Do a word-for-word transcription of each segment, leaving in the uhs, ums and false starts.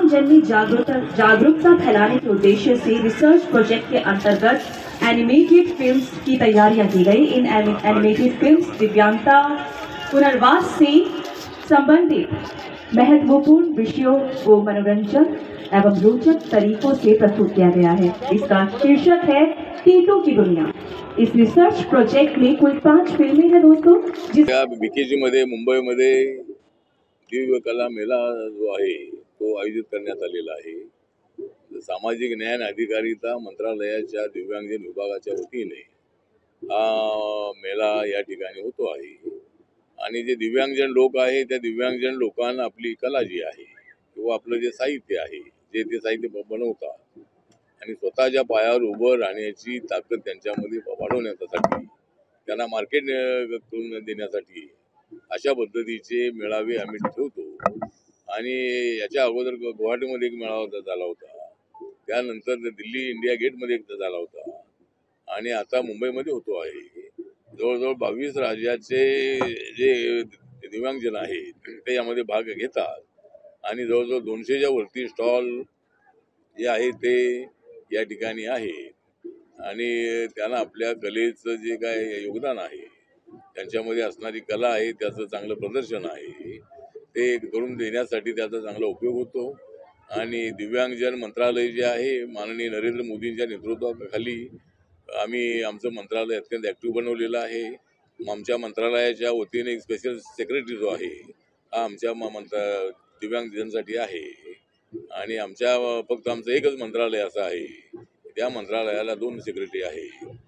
जन में जागरूकता जागरूकता फैलाने के उद्देश्य से रिसर्च प्रोजेक्ट के अंतर्गत एनिमेटेड फिल्म्स की तैयारियां की गई। इन एनिमेटेड फिल्म्स दिव्यांगता पुनर्वास से संबंधित महत्वपूर्ण विषयों को मनोरंजन एवं रोचक तरीकों से प्रस्तुत किया गया है। इसका शीर्षक है टीटू की दुनिया। इस रिसर्च प्रोजेक्ट में कुल पांच फिल्में हैं दोस्तों। बीकेजी मध्ये मुंबईमध्ये दिव्य कला मेला जो आहे तो आयोजित करण्यात आलेला आहे। सामाजिक न्याय आणि अधिकारिता मंत्रालयाच्या दिव्यांगजन विभागाच्या वतीने हा मेला या ठिकाणी होतो आहे आणि जे दिव्यांगजन लोक आहे त्या दिव्यांगजन लोकांना आपली कला जी आहे किंवा आपलं जे साहित्य आहे जे ते साहित्य बनवतात आणि स्वतःच्या पायावर उभं राहण्याची ताकद त्यांच्यामध्ये वाढवण्यासाठी त्यांना मार्केट करून देण्यासाठी अशा पद्धतीचे मेळावे आम्ही ठेवतो। आणि याच्या अगोदर गुवाहाटीमध्ये एक मेळावा झाला होता, त्यानंतर दिल्ली इंडिया गेटमध्ये एक झाला होता आणि आता मुंबईमध्ये होतो आहे। जवळजवळ बावीस राज्याचे जे दिव्यांगजन आहेत ते यामध्ये भाग घेतात आणि जवळजवळ दोनशेच्या वरती स्टॉल जे आहे ते या ठिकाणी आहे आणि त्यांना आपल्या कलेचं जे काय योगदान आहे त्यांच्यामध्ये असणारी कला आहे त्याचं चांगलं प्रदर्शन आहे ते करून देण्यासाठी त्याचा चांगला उपयोग होतो। आणि दिव्यांगजन मंत्रालय जे आहे माननीय नरेंद्र मोदींच्या नेतृत्वाखाली आम्ही आमचं मंत्रालय अत्यंत ॲक्टिव्ह बनवलेलं आहे। आमच्या मंत्रालयाच्या वतीने एक स्पेशल सेक्रेटरी जो आहे हा आमच्या मंत्रा दिव्यांगजनसाठी आहे आणि आमच्या फक्त आमचं एकच मंत्रालय असं आहे त्या मंत्रालयाला दोन सेक्रेटरी आहे।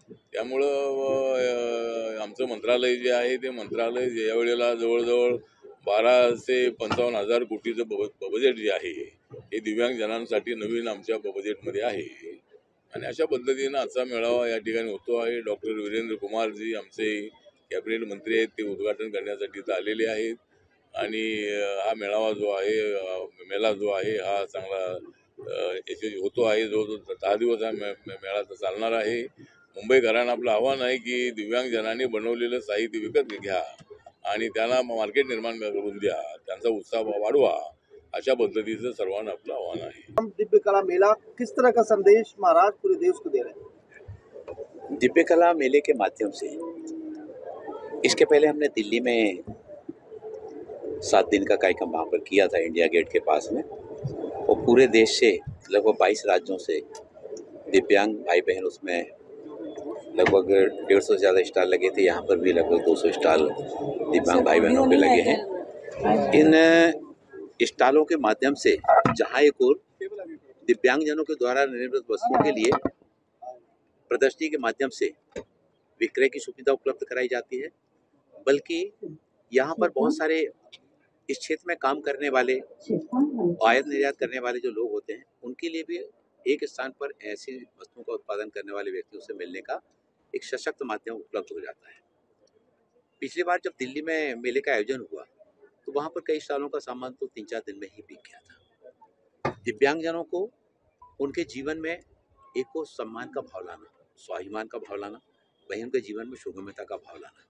त्यामुळं आमचं मंत्रालय जे आहे ते मंत्रालय या वेळेला जवळजवळ बाराशे पंचावन्न हजार कोटीचं बजेट जे आहे हे दिव्यांगजनांसाठी नवीन आमच्या बजेटमध्ये आहे आणि अशा पद्धतीनं आजचा मेळावा या ठिकाणी होतो आहे। डॉक्टर वीरेंद्र कुमारजी आमचे कॅबिनेट मंत्री आहेत ते उद्घाटन करण्यासाठी इथं आलेले आहेत आणि हा मेळावा जो आहे मेळा जो आहे हा चांगला यशस्वी होतो आहे। जो दहा दिवस हा मेळा चालणार आहे। मुंबईकरांना आपलं आव्हान आहे की दिव्यांगजनांनी बनवलेलं साहित्य विकत घ्या आणि त्यांना मार्केट निर्माण करून द्या, त्यांचा उत्साह वाढवा, अशा पद्धतीचं सर्वांना आपलं आव्हान आहे। दिव्य कला मेला किस तरह का संदेश महाराज पूरे देश को दे रहे हैं? दिव्य कला मेले के माध्यम से इसके पहले हमने दिल्ली में सात दिन का कार्यक्रम वहाँ पर किया था इंडिया गेट के पास में और पूरे देश से लगभग बाईस राज्यों से दिव्यांग भाई बहन उसमें लगभग डेढ़ सौ से ज़्यादा स्टॉल लगे थे। यहाँ पर भी लगभग दो सौ स्टॉल दिव्यांग भाई बहनों के लगे हैं। इन स्टॉलों के माध्यम से जहाँ एक और दिव्यांगजनों के द्वारा निर्मित वस्तुओं के लिए प्रदर्शनी के माध्यम से विक्रय की सुविधा उपलब्ध कराई जाती है, बल्कि यहाँ पर बहुत सारे इस क्षेत्र में काम करने वाले आयात निर्यात करने वाले जो लोग होते हैं उनके लिए भी एक स्थान पर ऐसी वस्तुओं का उत्पादन करने वाले व्यक्तियों से मिलने का एक सशक्त माध्यम उपलब्ध हो जाता है। पिछली बार जब दिल्ली में मेले का आयोजन हुआ तो वहाँ पर कई स्टॉलों का सामान तो तीन चार दिन में ही बिक गया था। दिव्यांगजनों को उनके जीवन में एक को सम्मान का भाव लाना, स्वाभिमान का भाव लाना, वहीं उनके जीवन में सुगमता का भाव लाना,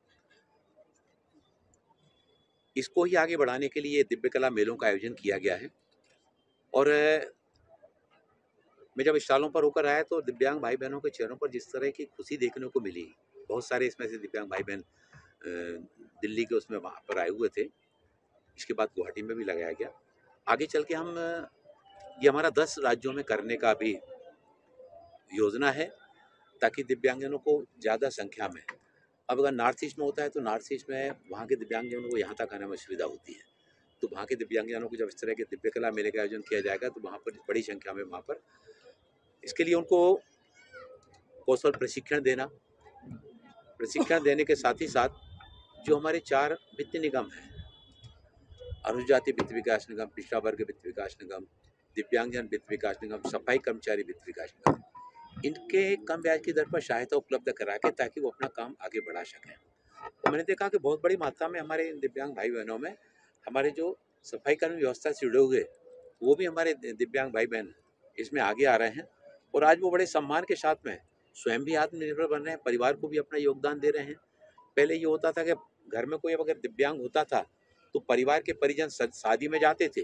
इसको ही आगे बढ़ाने के लिए दिव्य कला मेलों का आयोजन किया गया है। और मैं जब स्टॉलों पर होकर आया तो दिव्यांग भाई बहनों के चेहरों पर जिस तरह की खुशी देखने को मिली, बहुत सारे इसमें से दिव्यांग भाई बहन दिल्ली के उसमें वहाँ पर आए हुए थे। इसके बाद गुवाहाटी में भी लगाया गया। आगे चल के हम ये हमारा दस राज्यों में करने का भी योजना है ताकि दिव्यांगजनों को ज़्यादा संख्या में, अब अगर नॉर्थ ईस्ट में होता है तो नॉर्थ ईस्ट में वहाँ के दिव्यांगजनों को यहाँ तक आने में सुविधा होती है, तो वहाँ के दिव्यांगजनों को जब इस तरह के दिव्य कला मेले का आयोजन किया जाएगा तो वहाँ पर बड़ी संख्या में वहाँ पर इसके लिए उनको कौशल प्रशिक्षण देना, प्रशिक्षण देने के साथ ही साथ जो हमारे चार वित्त निगम हैं, अनुसूचित जाति वित्त विकास निगम, पिछड़ा वर्ग वित्त विकास निगम, दिव्यांगजन वित्त विकास निगम, सफाई कर्मचारी वित्त विकास निगम, इनके कम ब्याज की दर पर सहायता उपलब्ध करा के ताकि वो अपना काम आगे बढ़ा सकें। तो मैंने देखा कि बहुत बड़ी मात्रा में हमारे दिव्यांग भाई बहनों में हमारे जो सफाई कर्मी व्यवस्था से जुड़े हुए वो भी हमारे दिव्यांग भाई बहन इसमें आगे आ रहे हैं और आज वो बड़े सम्मान के साथ में स्वयं भी आत्मनिर्भर बन रहे हैं, परिवार को भी अपना योगदान दे रहे हैं। पहले ये होता था कि घर में कोई अगर दिव्यांग होता था तो परिवार के परिजन शादी में जाते थे,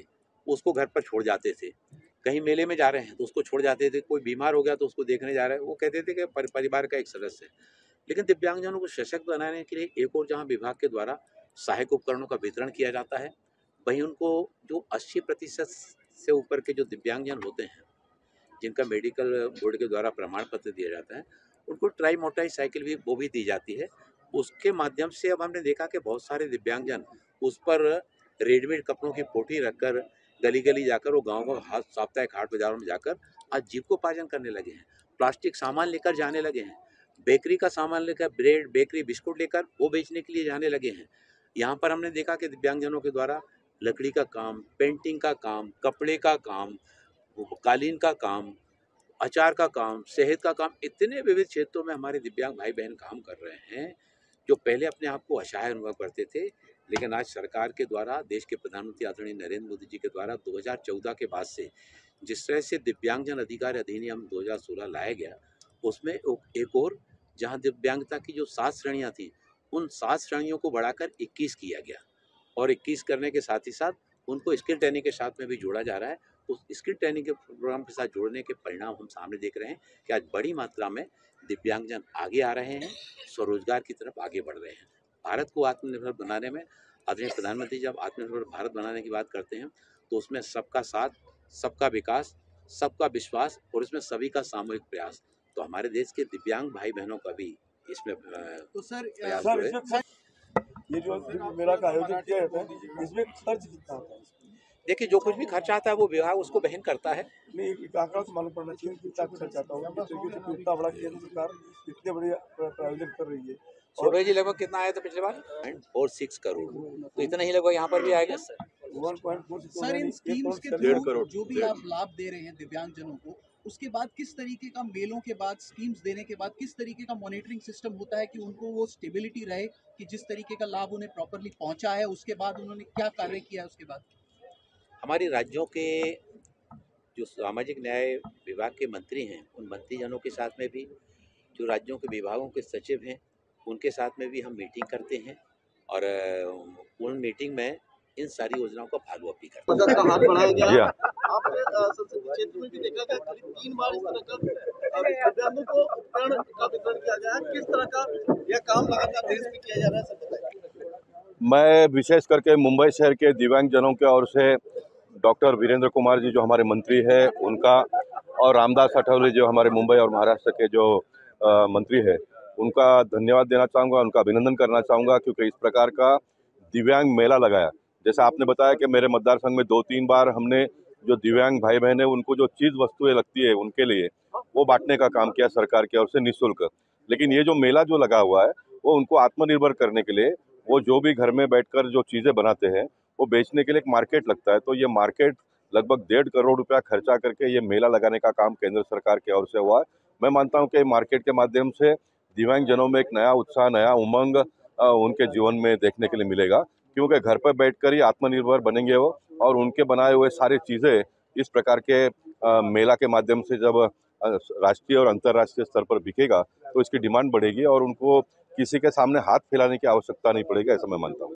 उसको घर पर छोड़ जाते थे। कहीं मेले में जा रहे हैं तो उसको छोड़ जाते थे, कोई बीमार हो गया तो उसको देखने जा रहे हैं, वो कहते थे कि परि- परिवार का एक सदस्य है। लेकिन दिव्यांगजनों को सशक्त बनाने के लिए एक और जहाँ विभाग के द्वारा सहायक उपकरणों का वितरण किया जाता है, वहीं उनको जो अस्सी प्रतिशत से ऊपर के जो दिव्यांगजन होते हैं, जिनका मेडिकल बोर्ड के द्वारा प्रमाण पत्र दिया जाता है, उनको ट्राई मोटाई साइकिल भी वो भी दी जाती है। उसके माध्यम से अब हमने देखा कि बहुत सारे दिव्यांगजन उस पर रेडीमेड कपड़ों की पोटी रखकर गली गली जाकर, वो गाँव गाँव हाट साप्ताहिक हाट बाजारों में जाकर आज जीविकोपार्जन करने लगे हैं। प्लास्टिक सामान लेकर जाने लगे हैं, बेकरी का सामान लेकर, ब्रेड बेकरी बिस्कुट लेकर वो बेचने के लिए जाने लगे हैं। यहाँ पर हमने देखा कि दिव्यांगजनों के द्वारा लकड़ी का काम, पेंटिंग का काम, कपड़े का काम, कालीन का काम, अचार का काम, शहद का काम, इतने विविध क्षेत्रों में हमारे दिव्यांग भाई बहन काम कर रहे हैं, जो पहले अपने आप को असहाय अनुभव करते थे। लेकिन आज सरकार के द्वारा, देश के प्रधानमंत्री आदरणीय नरेंद्र मोदी जी के द्वारा दो हज़ार चौदह के बाद से जिस तरह से दिव्यांगजन अधिकार अधिनियम दो हज़ार सोलह लाया गया, उसमें एक और जहां दिव्यांगता की जो सात श्रेणियां थी, उन सात श्रेणियों को बढ़ाकर इक्कीस किया गया, और इक्कीस करने के साथ ही साथ उनको स्किल ट्रेनिंग के साथ में भी जोड़ा जा रहा है। उस स्किल ट्रेनिंग के प्रोग्राम के साथ जोड़ने के परिणाम हम सामने देख रहे हैं कि आज बड़ी मात्रा में दिव्यांगजन आगे आ रहे हैं, स्वरोजगार की तरफ आगे बढ़ रहे हैं। भारत को आत्मनिर्भर बनाने में आदरणीय प्रधानमंत्री जब आत्मनिर्भर भारत बनाने की बात करते हैं, तो उसमें सबका साथ, सबका विकास, सबका विश्वास और इसमें सभी का सामूहिक प्रयास, तो हमारे देश के दिव्यांग भाई बहनों का भी इसमें तो सर प्रयास सर, जो है। इसमें ये जो मेला का आयोजन किया जाता है, इसमें खर्च कितना होता है? देखिए, जो कुछ भी खर्चा आता है वो विभाग उसको वहन करता है। नहीं, एक आंकड़ा तो मालूम पड़ना चाहिए कितना खर्च आता होगा, किस तरीके से इतना बड़ा केंद्र सरकार इतने बड़े आयोजन कर रही है। सूरज जी, लगभग कितना आया था पिछले बार? फोर सिक्स करोड़, तो इतना ही लगभग यहाँ पर भी आएगा। वन पॉइंट फोर सर, इन स्कीम्स के डेढ़ थ्रू करोड़। जो भी आप लाभ दे रहे हैं दिव्यांगजनों को, उसके बाद किस तरीके का, मेलों के बाद स्कीम्स देने के बाद किस तरीके का मॉनिटरिंग सिस्टम होता है कि उनको वो स्टेबिलिटी रहे, कि जिस तरीके का लाभ उन्हें प्रॉपरली पहुंचा है, उसके बाद उन्होंने क्या कार्य किया है उसके बाद? हमारे राज्यों के जो सामाजिक न्याय विभाग के मंत्री हैं, उन मंत्रीजनों के साथ में भी, जो राज्यों के विभागों के सचिव हैं, उनके साथ में भी हम मीटिंग करते हैं, और उन मीटिंग में इन सारी योजनाओं का फॉलो अप भी करते हैं। मदद का हाथ बढ़ाया गया है। आपने अ, संसदीय क्षेत्र में भी देखा गया, करीब तीन बार इस तरह का अ, दिव्यांगों को उपकरण का वितरण किया गया है। किस तरह का यह काम लगातार देश में किया जा रहा है, सब बताइए। मैं विशेष करके मुंबई शहर के दिव्यांगजनों के ओर से डॉक्टर वीरेंद्र कुमार जी जो हमारे मंत्री हैं उनका, और रामदास अठावले जो हमारे मुंबई और महाराष्ट्र के जो आ, मंत्री है, उनका धन्यवाद देना चाहूँगा, उनका अभिनंदन करना चाहूँगा, क्योंकि इस प्रकार का दिव्यांग मेला लगाया। जैसा आपने बताया कि मेरे मतदार संघ में दो तीन बार हमने जो दिव्यांग भाई बहन है उनको जो चीज़ वस्तुएं लगती है उनके लिए वो बांटने का काम किया सरकार की ओर से निःशुल्क। लेकिन ये जो मेला जो लगा हुआ है वो उनको आत्मनिर्भर करने के लिए, वो जो भी घर में बैठकर जो चीज़ें बनाते हैं वो बेचने के लिए एक मार्केट लगता है। तो ये मार्केट लगभग डेढ़ करोड़ रुपया खर्चा करके ये मेला लगाने का काम केंद्र सरकार की ओर से हुआ है। मैं मानता हूँ कि मार्केट के माध्यम से दिव्यांगजनों में एक नया उत्साह, नया उमंग उनके जीवन में देखने के लिए मिलेगा, क्योंकि घर पर बैठकर ही आत्मनिर्भर बनेंगे वो, और उनके बनाए हुए सारी चीज़ें इस प्रकार के मेला के माध्यम से जब राष्ट्रीय और अंतर्राष्ट्रीय स्तर पर बिकेगा तो इसकी डिमांड बढ़ेगी और उनको किसी के सामने हाथ फैलाने की आवश्यकता नहीं पड़ेगी, ऐसा मैं मानता हूँ।